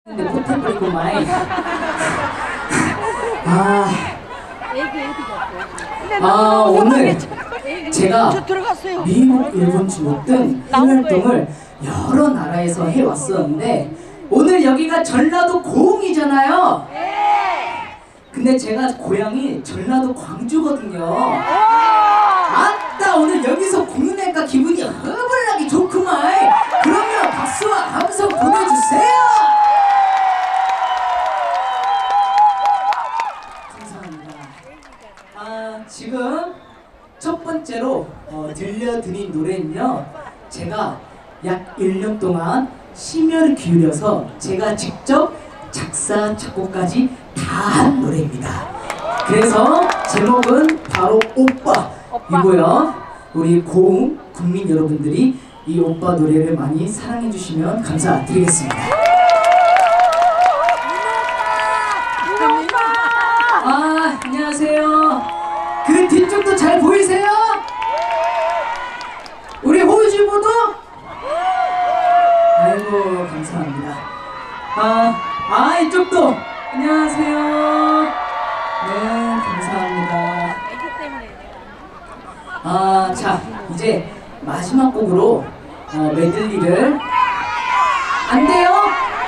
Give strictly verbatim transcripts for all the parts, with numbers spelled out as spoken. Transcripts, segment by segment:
근데 포텐버리고 마이. 아, 아 오늘 제가 미국, 일본, 중국 등 활동을 여러 나라에서 해왔었는데 오늘 여기가 전라도 고흥이잖아요. 근데 제가 고향이 전라도 광주거든요. 아따 오늘 여기서 공연하니까 기분이 허벌나게 좋구만. 그러면 박수와 함성 보내주세요. 감사합니다. 아 지금 첫 번째로 어, 들려드린 노래는요, 제가 약 일 년 동안 심혈을 기울여서 제가 직접 작사, 작곡까지 다 한 노래입니다. 그래서 제목은 바로 오빠이고요. 우리 고흥 국민 여러분들이 이 오빠 노래를 많이 사랑해 주시면 감사드리겠습니다. 아, 안녕하세요. 그 뒤쪽도 잘 보이세요? 우리 호주부도? 아이고 감사합니다. 아, 아 이쪽도 안녕하세요. 네 감사합니다. 아, 자 이제 마지막 곡으로 어, 메들리를 안 돼요?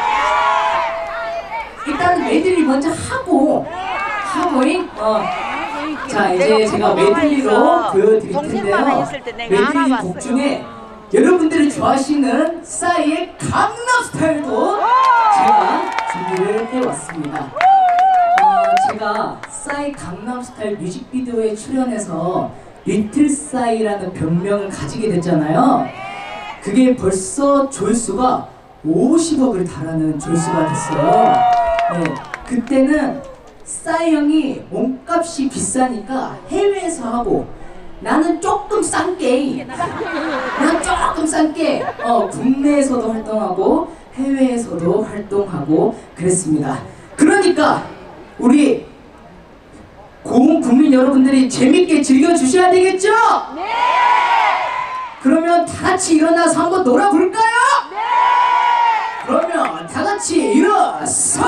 일단 메들리 먼저 하고 하고잉. 어. 자 이제 제가 메들리로 보여드릴 텐데요. 메들리 곡 중에 여러분들이 좋아하시는 싸이의 강남스타일도 제가 준비를 해왔습니다. 어, 제가 싸이 강남스타일 뮤직비디오에 출연해서 리틀 싸이라는 별명을 가지게 됐잖아요. 그게 벌써 조회수가 오십억을 달하는 조회수가 됐어요. 네, 그때는 싸이 형이 몸값이 비싸니까 해외에서 하고 나는 조금 싼게 난 조금 싼게 어, 국내에서도 활동하고 해외에서도 활동하고 그랬습니다. 그러니까 우리 고흥 국민 여러분들이 재밌게 즐겨주셔야 되겠죠? 네! 그러면 다같이 일어나서 한번 놀아볼까요? 네! 그러면 다같이 일어서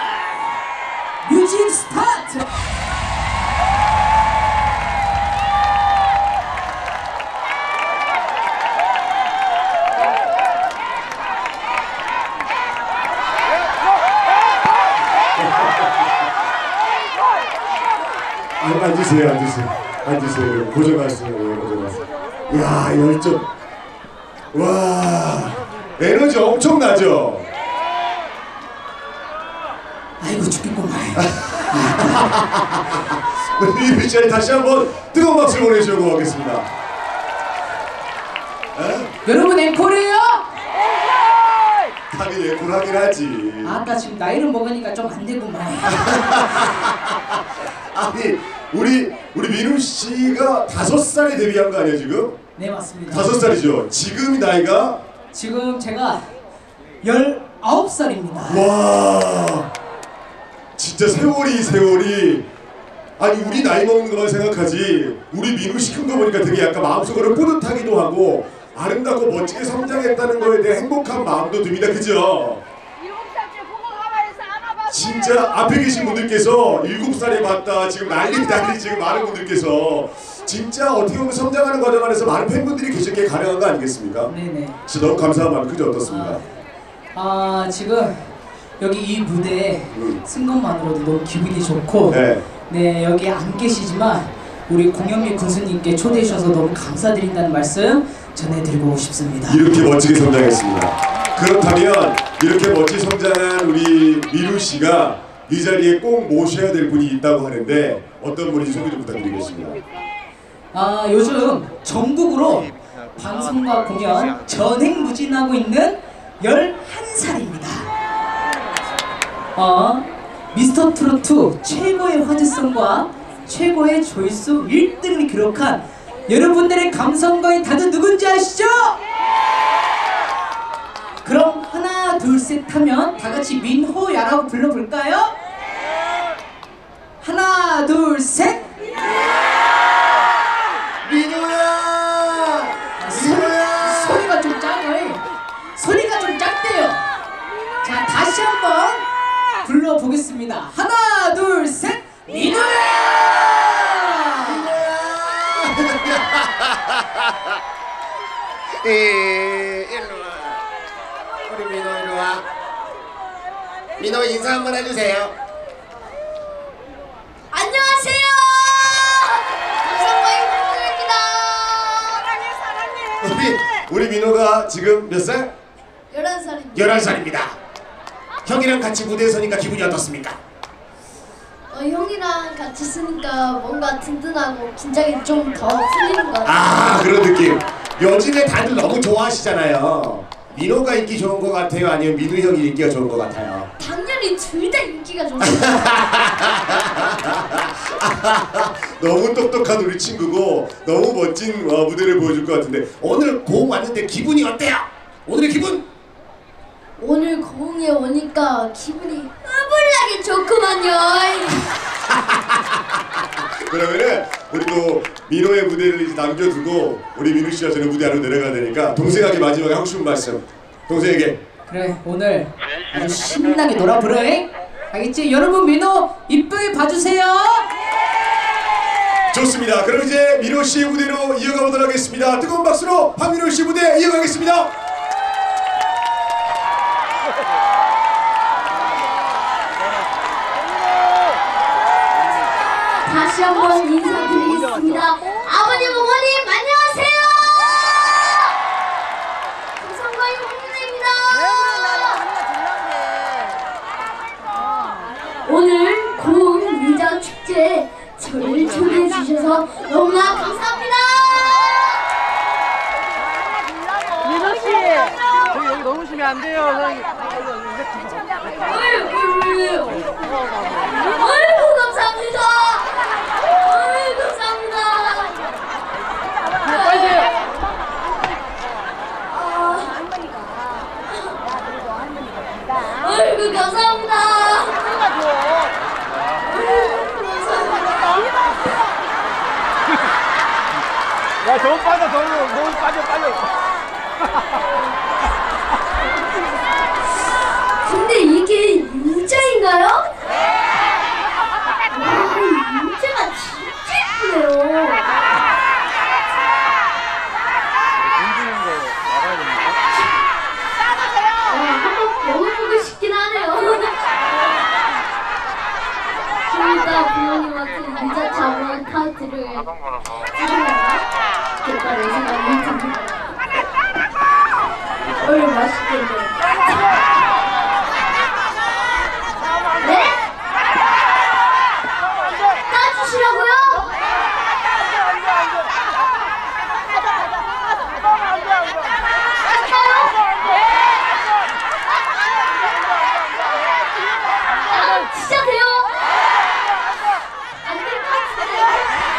뮤직 스타트! 앉으세요, 앉으세요, 앉으세요. 고정하세요, 고정하세요. 이야, 열정. 와, 에너지 엄청나죠? 아이고 죽겠구만. 우리 미션이 다시 한번 뜨거운 박수 보내주려고 하겠습니다. 에? 여러분 앵콜이에요? 당연히 앵콜 하긴 하지. 아까 지금 나이를 먹으니까 좀 안 되구만. 아니, 우리 우리 민우 씨가 다섯 살에 데뷔한 거 아니에요 지금? 네 맞습니다. 다섯 살이죠. 지금 나이가? 지금 제가 열아홉 살입니다. 와, 진짜 세월이 세월이. 아니 우리 나이 먹는 것만 생각하지 우리 민우 씨 큰 거 보니까 되게 약간 마음속으로 뿌듯하기도 하고 아름답고 멋지게 성장했다는 거에 대해 행복한 마음도 듭니다. 그죠? 진짜 앞에 계신 분들께서 일곱 살에 봤다 지금 난리 난리 지금 많은 분들께서 진짜 어떻게 보면 성장하는 과정 안에서 많은 팬분들이 계시기에 가능한 거 아니겠습니까? 네네. 진짜 너무 감사한 마음 크죠? 어떻습니까? 아, 아 지금 여기 이 무대에 음. 쓴 것만으로도 너무 기분이 좋고 네. 네 여기 안 계시지만 우리 공영미 군수님께 초대해 주셔서 너무 감사드린다는 말씀 전해드리고 싶습니다. 이렇게 멋지게 성장했습니다. 그렇다면 이렇게 멋지게 성장한 우리 민우 씨가 이 자리에 꼭 모셔야 될 분이 있다고 하는데 어떤 분인지 소개 좀 부탁드리겠습니다. 아 요즘 전국으로 방송과 공연 전행무진하고 있는 열한 살입니다. 어, 미스터 트로트 최고의 화제성과 최고의 조회수 일 등을 기록한 여러분들의 감성가인 다들 누군지 아시죠? 그럼 하나 둘 셋 하면 다같이 민호야라고 불러볼까요? 하나 둘 셋! 민호야! 민호야! 소리가 좀 작아요. 소리가 좀 작대요. 자 다시 한번 불러보겠습니다. 하나, 둘, 셋, 민호야! 에, 일로 와. 우리 민호 일로 와. 민호 인사 한번 해주세요. 안녕하세요. 감성과의 민호입니다. 우리 우리 민호가 지금 몇 살? 열한 살입니다. 열한 살입니다. 형이랑 같이 무대에 서니까 기분이 어떻습니까? 어, 형이랑 같이 쓰니까 뭔가 든든하고 긴장이 좀 더 풀리는 것 같아요. 아, 그런 느낌. 요즘에 다들 너무 좋아하시잖아요. 민호가 인기 좋은 것 같아요? 아니면 민우 형이 인기가 좋은 것 같아요? 당연히 둘 다 인기가 좋습니다. 너무 똑똑한 우리 친구고 너무 멋진 어, 무대를 보여줄 것 같은데 오늘 고음 왔는데 기분이 어때요? 오늘의 기분? 오늘 고흥에 오니까 기분이 흐물나게 좋구만요. 그러면은 우리 또 민호의 무대를 이제 남겨두고 우리 민우 씨와 저는 무대하러 내려가야 되니까 동생에게 마지막에 하고 싶은 말씀 동생에게. 그래, 오늘 아주 신나게 놀아보려. 알겠지? 여러분 민호 이쁘게 봐주세요. 좋습니다. 그럼 이제 민호 씨의 무대로 이어가 보도록 하겠습니다. 뜨거운 박수로 황민호 씨 무대 이어가겠습니다. 다시 한번 인사드리겠습니다. 아버님, 어머님, 안녕하세요. 감성과의 홍준혜입니다. 오늘 고흥 유자 축제에 저를 초대해 주셔서 너무나 감사합니다. 민호 씨, 저기 여기 너무 쉬면 안 돼요. 저기. 어이구, 어이구, 감사합니다. 어이구, 감사합니다. 빨리. 어이구, 감사합니다. 야, 저거 빠져, 저거 너무 빠져, 빠져. 근데 이게 유자인가요? 와, 이 유자가 진짜 예쁘네요. 와, 한번 먹어보고 싶긴 하네요. 좀 이따 부모님한테 유자 자원 카드를 겠다는 생각이 듭니다. 얼른 맛있겠네. 네? 따주시라고요? 아, 진짜 돼요? 안 될 것 같은데.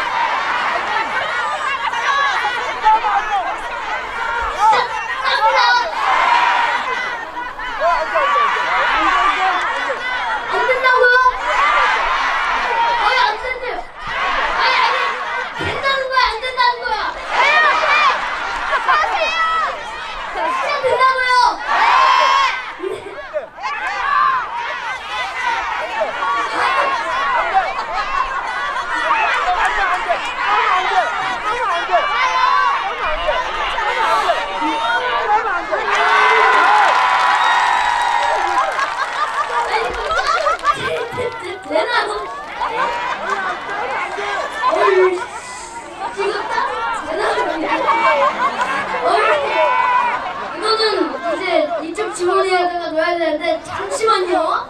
안 된다고요? 아니 안 된대요. 아니 아니 된다는 거야 안 된다는 거야. 진짜 된다고요? 되나? 어이, 지금 딱 되나? 어이, 이거는 이제 이쪽 주머니에다가 넣어야 되는데 잠시만요.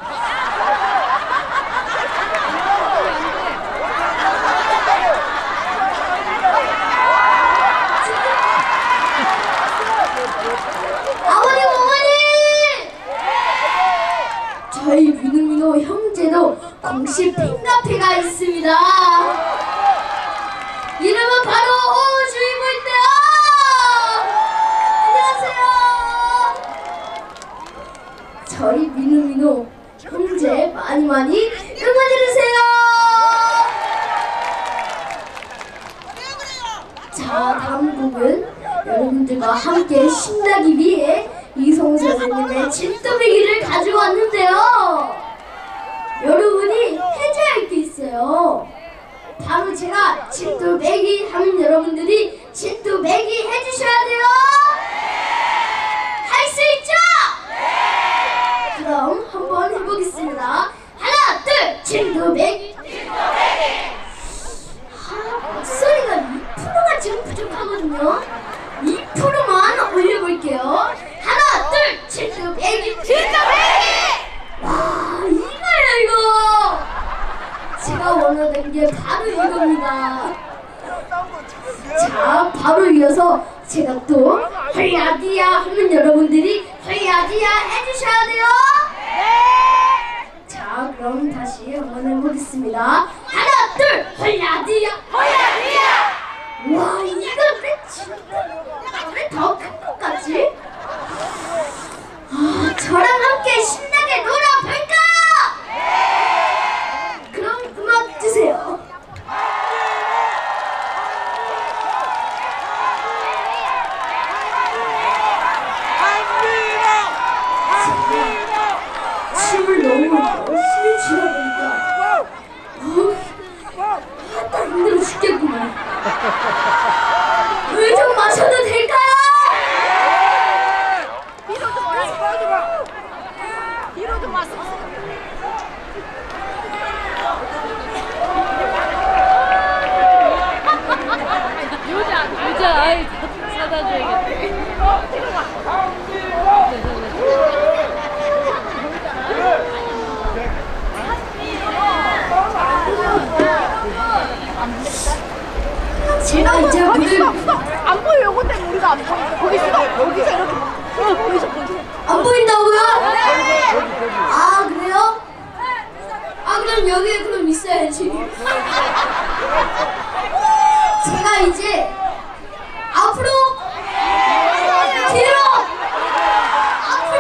아버님, 어머니! 저희 민우민호 형제도 공식 팬카페가 있습니다. 이름은 바로 주인공인데요. 안녕하세요. 저희 민우민호 형제 많이 많이 응원해주세요. 자, 다음 곡은 여러분들과 함께 신나기 위해 이성 선생님의 진또배기를 가지고 왔는데요. 매기 하면 여러분들이 진도 매기 해주셔야 돼요. 할 수 있죠? 그럼 한번 해보겠습니다. 하나, 둘, 진도 매기. 아, 목소리가 이 퍼센트가 지금 부족하거든요. 이 퍼센트만 올려볼게요. 하나, 둘, 진도 매기. 진도 매기. 와, 이거예요 이거. 제가 원하는 게 바로 이겁니다. 자, 바로 이어서 제가 또 헐야디야 하면 여러분들이 헐야디야 해주셔야 돼요. 자, 그럼 다시 한번 해보겠습니다. 하나, 둘, 헐야디야. 헐야디야. 와, 이거 왜 진짜 왜 더 큰 것 같지? 아, 저랑 함께 신나게 놀아볼까? 그럼 음악 주세요. 춤을 너무 열심히 추다 보니까 어, 딱 힘들어 죽겠구나. 물 좀 마셔도 될까요? 뒤로 좀 와라. 뒤로 좀 왔어. 여자, 여자, 아이 사다 줘야겠다. 제가 이제 물을 안 보여. 요거 때문에 우리가 안 보여. 거기서 거기서 이렇게. 어, 거기서 거기서. 안 보인다고요? 아, 그래요? 아, 그럼 여기에 그럼 있어야지. 제가 이제 앞으로 뒤로 앞으로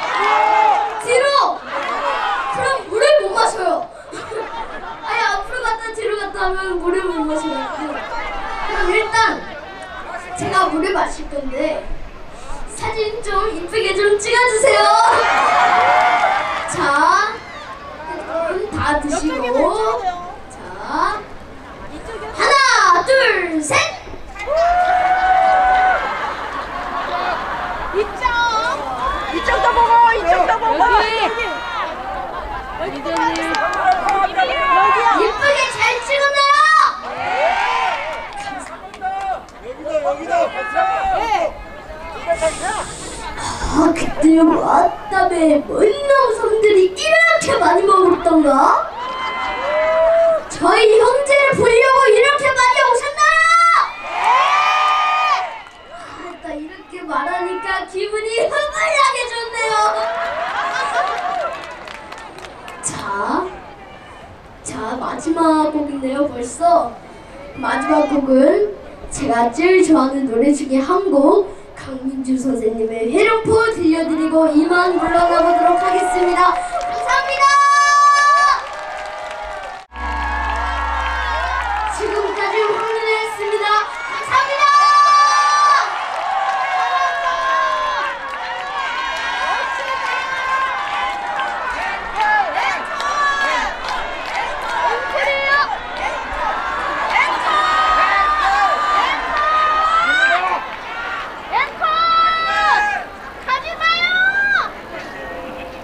뒤로 그럼 물을 못 마셔요. 아니, 앞으로 갔다 뒤로 갔다 하면 물을 못 마셔요. 그럼 일단 제가 물을 마실 건데 사진 좀 이쁘게 좀 찍어주세요. 자, 핸드폰 다 드시고, 자, 하나, 둘, 셋. 이쪽 이쪽도 보고 이쪽도 보고. 여기 이제님 여기야. 예쁘게 잘 찍었나요? 아, 그때 왔다며 뭔 놈들이 이렇게 많이 먹었던가? 저희 형제를 보려고 이렇게 많이 오셨나요? 아, 나 이렇게 말하니까 기분이 흐물하게 좋네요. 자, 자, 마지막 곡인데요. 벌써 마지막 곡은 제가 제일 좋아하는 노래 중에 한 곡, 강민주 선생님의 회룡포 들려드리고 이만 물러나보도록 하겠습니다. 감사합니다. 지금까지 황윤혜였습니다. 감사합니다.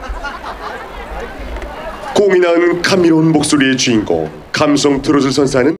고민한 감미로운 목소리의 주인공, 감성 트로트 선사는